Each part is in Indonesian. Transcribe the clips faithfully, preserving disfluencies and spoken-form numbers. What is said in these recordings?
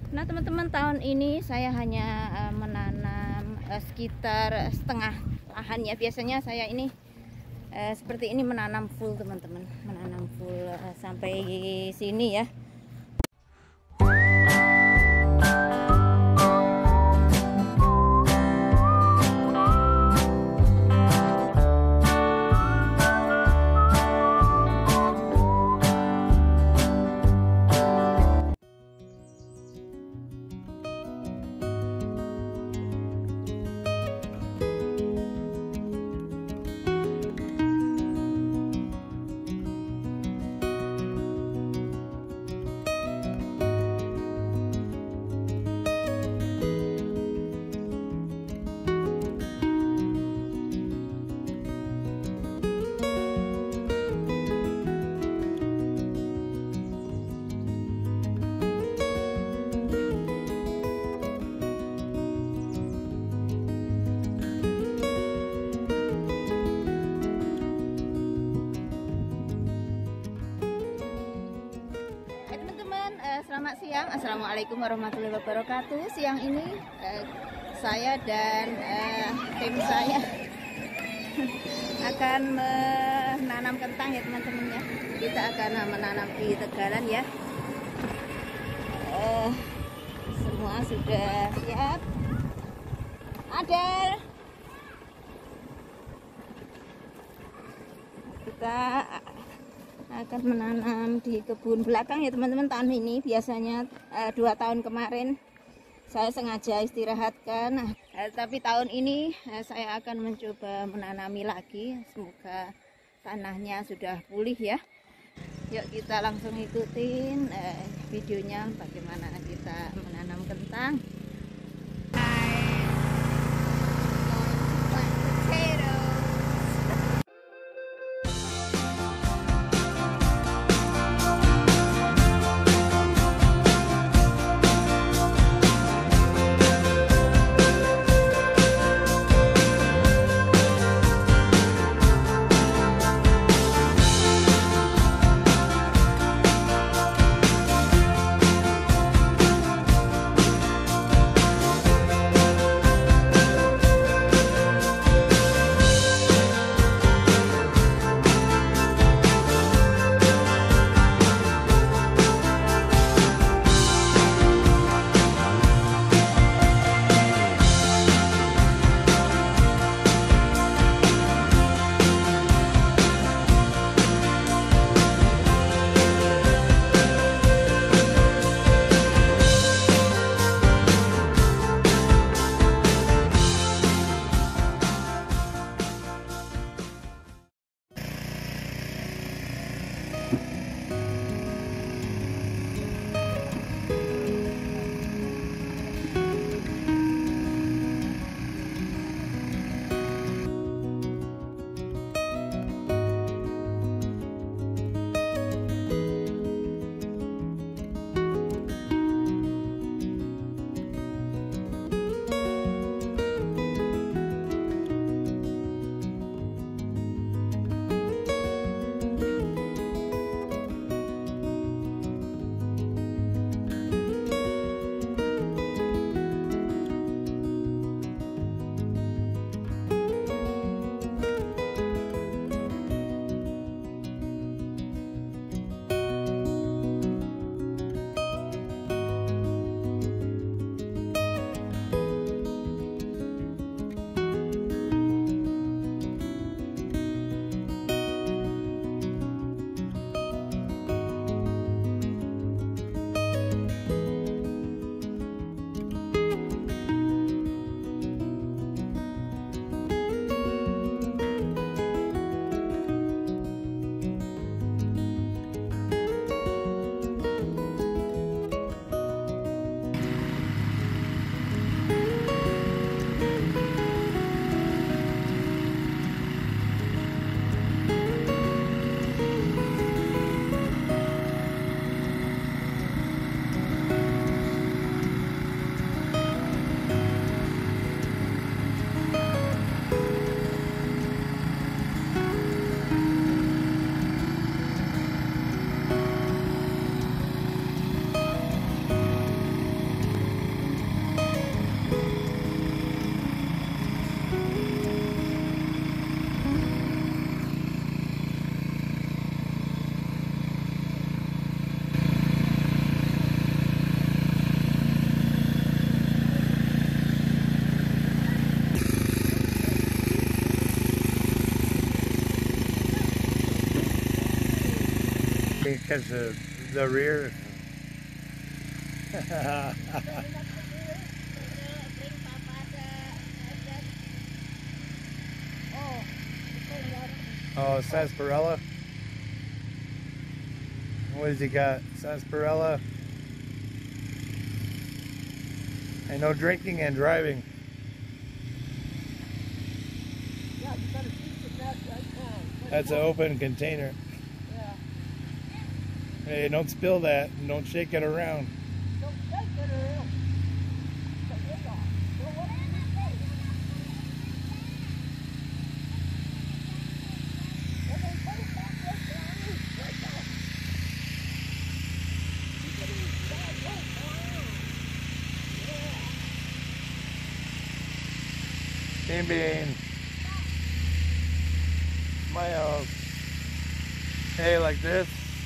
Nah teman-teman, tahun ini saya hanya uh, menanam uh, sekitar setengah lahan ya. Biasanya saya ini uh, seperti ini menanam full teman-teman, menanam full uh, sampai sini ya. Selamat siang, assalamualaikum warahmatullahi wabarakatuh. Siang ini eh, saya dan eh, tim saya akan menanam kentang ya teman-teman ya. Kita akan menanam di tegalan ya. Eh, semua sudah siap. Adel, kita akan menanam di kebun belakang ya teman-teman. Tahun ini biasanya uh, dua tahun kemarin saya sengaja istirahatkan, uh, tapi tahun ini uh, saya akan mencoba menanami lagi. Semoga tanahnya sudah pulih ya. Yuk kita langsung ikutin uh, videonya bagaimana kita menanam kentang. can catch the, the rear. Oh, sarsaparilla. What has he got? Sarsaparilla. And no drinking and driving. Yeah, you better keep the net right now. That's an open container. Yeah. Hey, don't spill that and don't shake it around. Don't shake it around. The lid off. Well, what do you say? Well, then put it back right down. Right down. You can use that right down. Yeah. Bean bean. Smile. Hey, like this.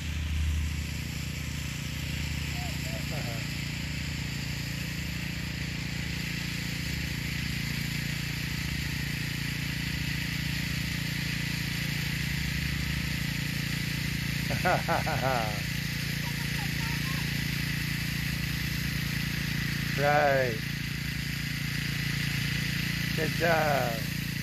Right. Good job.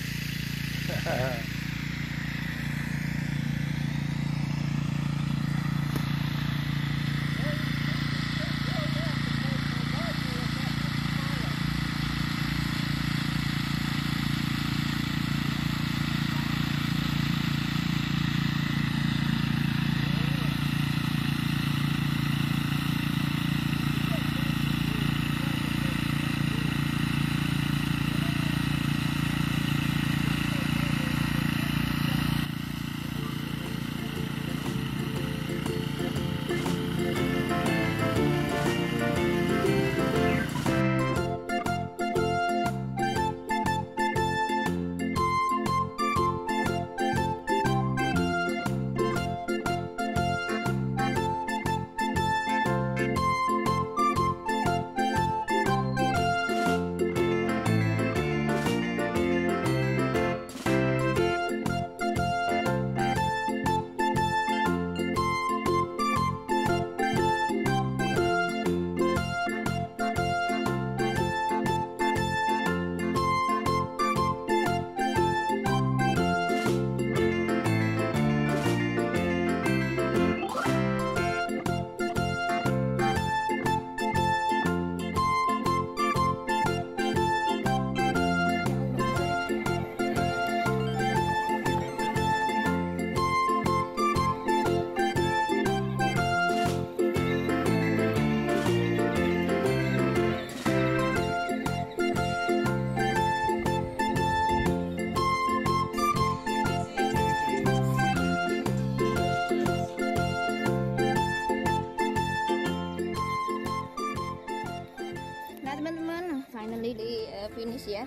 Nah teman-teman, finally di uh, finish ya.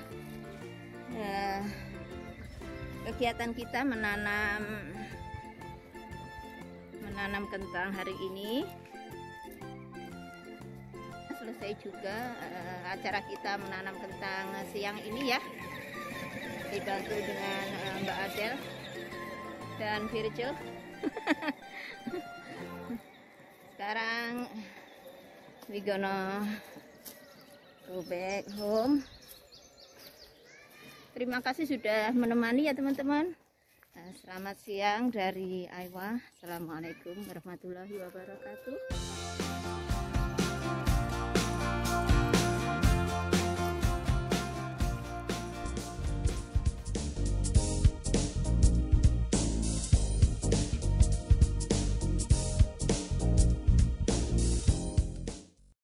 Uh, kegiatan kita menanam menanam kentang hari ini selesai juga. Uh, acara kita menanam kentang siang ini ya, dibantu dengan uh, Mbak Adel dan Virgil. Sekarang we gonna go back home. Terima kasih sudah menemani ya teman-teman. Nah, selamat siang dari Aiwa. Assalamualaikum warahmatullahi wabarakatuh.